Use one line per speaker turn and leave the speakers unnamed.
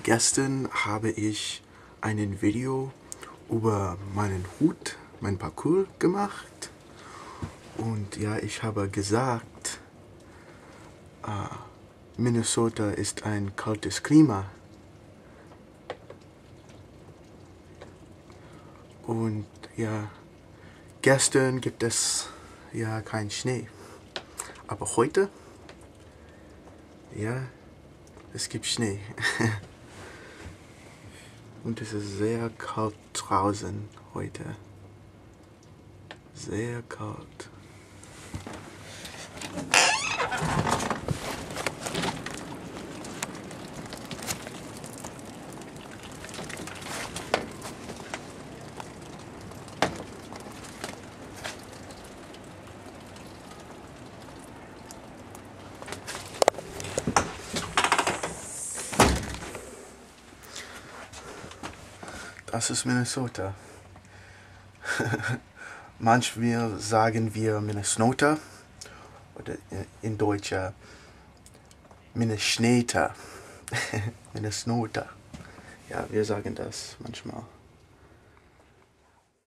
Gestern habe ich ein Video über meinen Hut, mein Parcours gemacht. Und ja, ich habe gesagt, Minnesota ist ein kaltes Klima. Und ja, gestern gibt es ja keinen Schnee. Aber heute, ja, es gibt Schnee. Und es ist sehr kalt draußen heute. Sehr kalt. Das ist Minnesota. Manchmal sagen wir Minnesota oder in Deutsch Minnesota. Minnesota. Ja, wir sagen das manchmal.